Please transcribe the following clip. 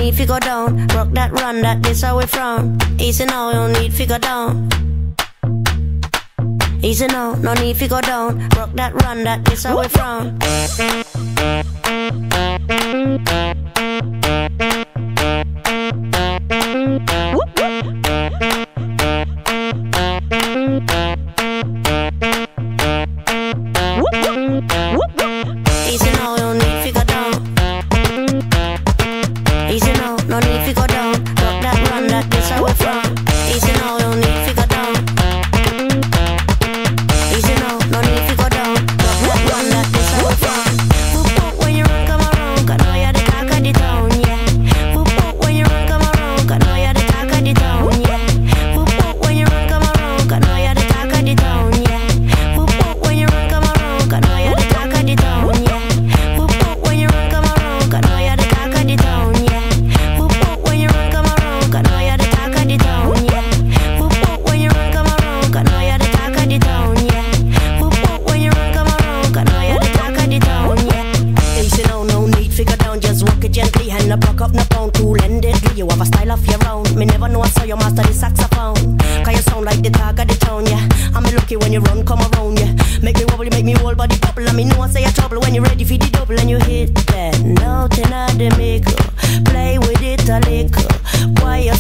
need to go down. Rock that, run that, this how we from. Easy now, you don't need to go down. Easy now, no need to go down. Rock that, run that, this how we from. Easy now, you don't need to go down. Easy now, no need to go down. Rock that, run that, this how we from. Easy now, you don't need to go down. Easy now, no need to go down. Rock that, run that, this how we from. Whoop up when you run, come around, 'cause know you're the talk of the town, yeah. Whoop up when you run, come around, 'cause know you're the talk of the town, yeah. Whoop up when you run, come around, 'cause know you're the talk of the town, yeah. Whoop up when you run, come around, 'cause know you're the talk of the town, yeah. Whoop up when you run, come around, 'cause know you're the talk of the town, yeah. Whoop up when you run, come around, 'cause know you're the talk of the town, yeah. Whoop up when you run, come around, 'cause know you're the talk of the town, yeah. Whoop up when you run, come around, 'cause know you're the talk of the town, yeah. Easy now, no need figure down, just walk it gently, hand up, rock up, no pound, cool and deadly. You have a style of your own. Me never know I saw you master the saxophone. 'Cause you sound like the talk of the town, yeah. I'm lucky when you run, come around, yeah. Make me wobble, make me whole body bubble. And me know I say a trouble when you're ready for the double and you hit that note in the middle. Play with it a little. Why you